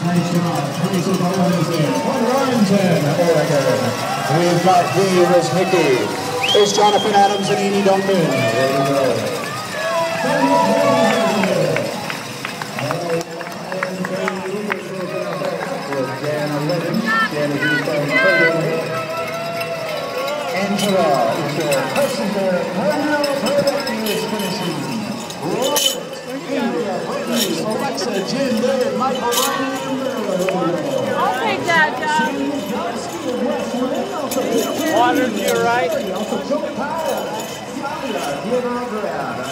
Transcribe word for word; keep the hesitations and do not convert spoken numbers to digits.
Nice job. twenty-six Warrington, Oregon. We've got here is Mickey. It's Jonathan Adams and Edie Duncan. There you go. Angela is your passenger. Manuel Burbank is finishing. Robert, Andrea, Whitney, Alexa, Jim, David, Michael, Ryan, I'll take that, John. Water to your right. Joe Powell, Sally, Deanna Grab.